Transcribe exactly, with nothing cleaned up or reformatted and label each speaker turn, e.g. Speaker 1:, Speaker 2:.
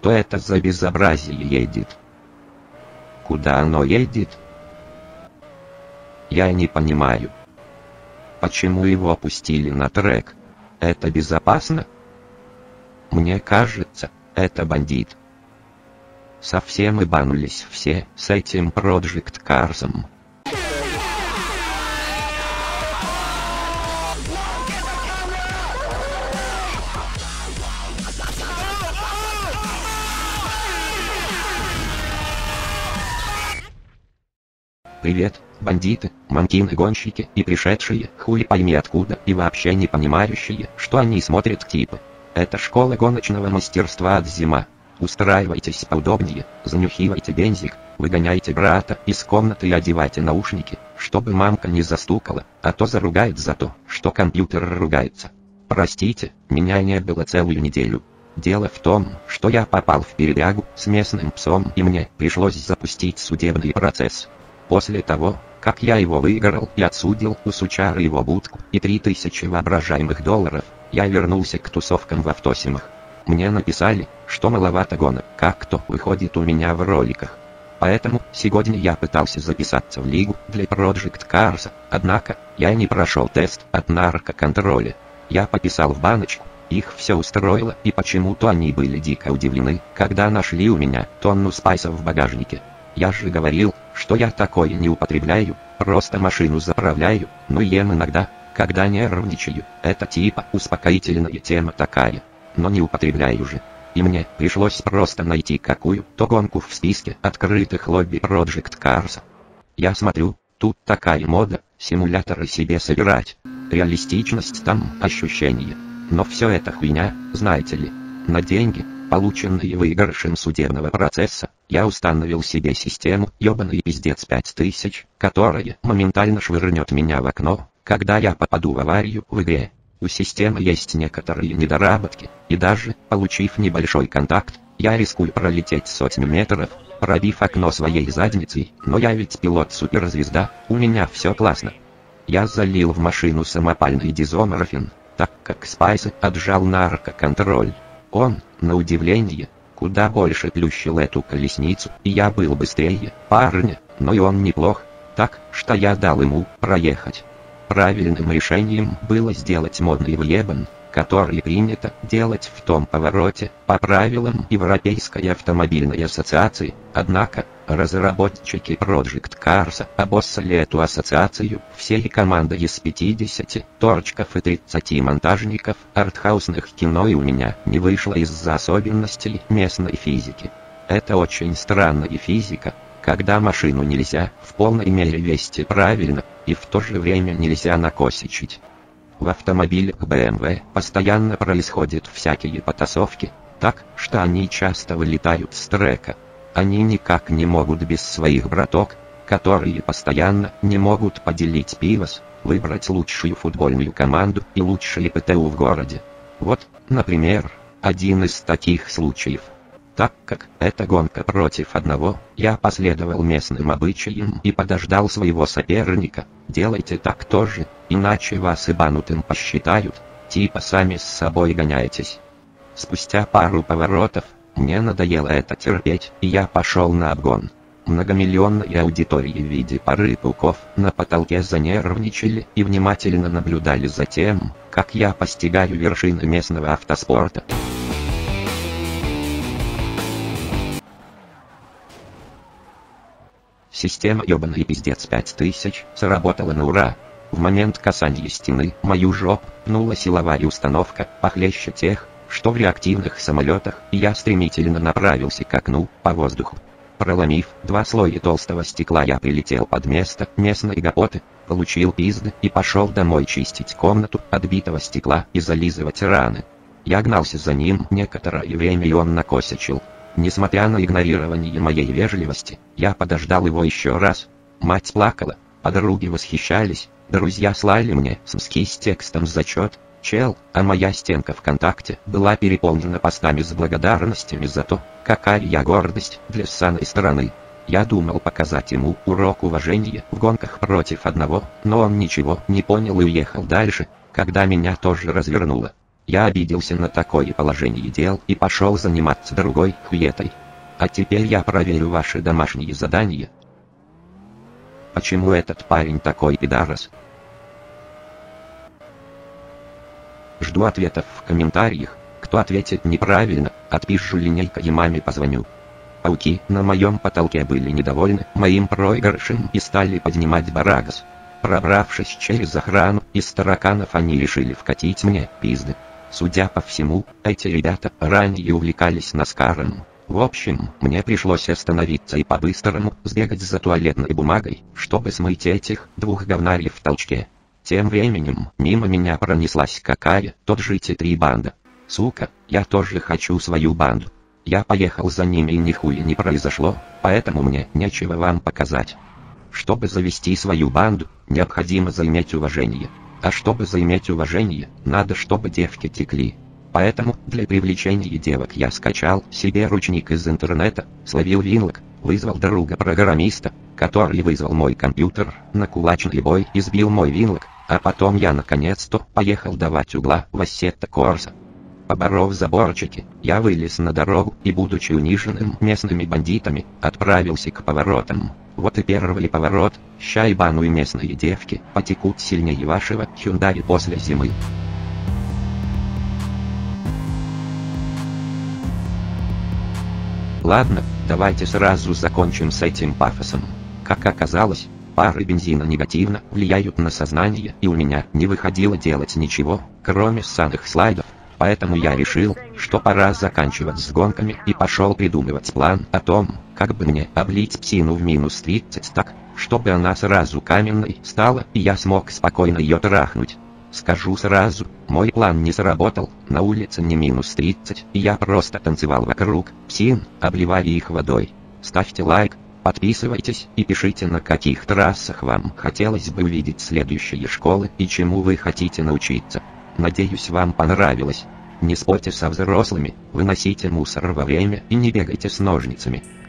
Speaker 1: Что это за безобразие едет? Куда оно едет? Я не понимаю. Почему его опустили на трек? Это безопасно? Мне кажется, это бандит. Совсем ебанулись все с этим Project Cars'ом. Привет, бандиты, мамкины-гонщики и пришедшие, хуй пойми откуда, и вообще не понимающие, что они смотрят типа. Это школа гоночного мастерства от Зима. Устраивайтесь поудобнее, занюхивайте бензик, выгоняйте брата из комнаты и одевайте наушники, чтобы мамка не застукала, а то заругает за то, что компьютер ругается. Простите, меня не было целую неделю. Дело в том, что я попал в передрягу с местным псом и мне пришлось запустить судебный процесс. После того, как я его выиграл и отсудил у сучара его будку и три тысячи воображаемых долларов, я вернулся к тусовкам в автосимах. Мне написали, что маловато гонок, как то выходит у меня в роликах. Поэтому сегодня я пытался записаться в лигу для Project Cars'а, однако я не прошел тест от наркоконтроля. Я пописал в баночку, их все устроило, и почему-то они были дико удивлены, когда нашли у меня тонну спайсов в багажнике. Я же говорил, что я такое не употребляю, просто машину заправляю, ну ем иногда, когда нервничаю, это типа успокоительная тема такая, но не употребляю же. И мне пришлось просто найти какую-то гонку в списке открытых лобби Project Cars'а. Я смотрю, тут такая мода, симуляторы себе собирать, реалистичность там, ощущения, но все это хуйня, знаете ли, на деньги, полученные выигрышем судебного процесса, я установил себе систему ёбаный пиздец пять тысяч, которая моментально швырнет меня в окно, когда я попаду в аварию в игре. У системы есть некоторые недоработки, и даже, получив небольшой контакт, я рискую пролететь сотни метров, пробив окно своей задницей, но я ведь пилот-суперзвезда, у меня все классно. Я залил в машину самопальный дизоморфин, так как спайсы отжал наркоконтроль. Он, на удивление, куда больше плющил эту колесницу, и я был быстрее парня, но и он неплох, так что я дал ему проехать. Правильным решением было сделать модный въебан, который принято делать в том повороте, по правилам Европейской автомобильной ассоциации, однако, разработчики Project Cars'а обоссали эту ассоциацию всей командой из пятидесяти торчков и тридцати монтажников артхаусных кино, и у меня не вышло из-за особенностей местной физики. Это очень странная физика, когда машину нельзя в полной мере вести правильно, и в то же время нельзя накосичить. В автомобилях бэ эм вэ постоянно происходят всякие потасовки, так что они часто вылетают с трека. Они никак не могут без своих браток, которые постоянно не могут поделить пивос, выбрать лучшую футбольную команду и лучшие пэ тэ у в городе. Вот, например, один из таких случаев. Так как это гонка против одного, я последовал местным обычаям и подождал своего соперника. Делайте так тоже, иначе вас ебанутым посчитают, типа сами с собой гоняетесь. Спустя пару поворотов, мне надоело это терпеть, и я пошел на обгон. Многомиллионной аудитории в виде пары пауков на потолке занервничали и внимательно наблюдали за тем, как я постигаю вершины местного автоспорта. Система ёбаный пиздец пять тысяч сработала на ура. В момент касания стены мою жопу пнула силовая установка похлеще тех, что в реактивных самолетах, и я стремительно направился к окну по воздуху. Проломив два слоя толстого стекла, я прилетел под место местной гопоты, получил пизды и пошел домой чистить комнату от битого стекла и зализывать раны. Я гнался за ним некоторое время, и он накосячил. Несмотря на игнорирование моей вежливости, я подождал его еще раз. Мать плакала, подруги восхищались, друзья слали мне смски с текстом «Зачет, чел», а моя стенка ВКонтакте была переполнена постами с благодарностями за то, какая я гордость для ссаной страны. Я думал показать ему урок уважения в гонках против одного, но он ничего не понял и уехал дальше, когда меня тоже развернуло. Я обиделся на такое положение дел и пошел заниматься другой хуетой. А теперь я проверю ваши домашние задания. Почему этот парень такой пидорас? Жду ответов в комментариях. Кто ответит неправильно, отпишу линейкой и маме позвоню. Пауки на моем потолке были недовольны моим проигрышем и стали поднимать барагас. Пробравшись через охрану, из тараканов они решили вкатить мне пизды. Судя по всему, эти ребята ранее увлекались наскаром. В общем, мне пришлось остановиться и по-быстрому сбегать за туалетной бумагой, чтобы смыть этих двух говнарей в толчке. Тем временем, мимо меня пронеслась какая-то джи ти три банда. Сука, я тоже хочу свою банду. Я поехал за ними и нихуя не произошло, поэтому мне нечего вам показать. Чтобы завести свою банду, необходимо заиметь уважение. А чтобы заиметь уважение, надо, чтобы девки текли. Поэтому, для привлечения девок я скачал себе ручник из интернета, словил винлок, вызвал друга-программиста, который вызвал мой компьютер на кулачный бой и сбил мой винлок, а потом я наконец-то поехал давать угла в Ассетто Корса. Поборов заборчики, я вылез на дорогу и, будучи униженным местными бандитами, отправился к поворотам. Вот и первый поворот, ща ебану и местные девки потекут сильнее вашего Hyundai после зимы. Ладно, давайте сразу закончим с этим пафосом. Как оказалось, пары бензина негативно влияют на сознание, и у меня не выходило делать ничего, кроме ссаных слайдов. Поэтому я решил, что пора заканчивать с гонками и пошел придумывать план о том, как бы мне облить псину в минус тридцать так, чтобы она сразу каменной стала и я смог спокойно ее трахнуть. Скажу сразу, мой план не сработал, на улице не минус тридцать, и я просто танцевал вокруг псин, обливая их водой. Ставьте лайк, подписывайтесь и пишите, на каких трассах вам хотелось бы увидеть следующие школы и чему вы хотите научиться. Надеюсь, вам понравилось. Не спорьте со взрослыми, выносите мусор во время и не бегайте с ножницами.